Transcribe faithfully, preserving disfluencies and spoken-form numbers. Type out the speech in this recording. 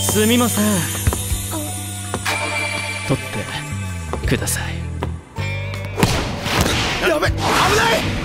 すみません。取ってください。 やべ、危ない。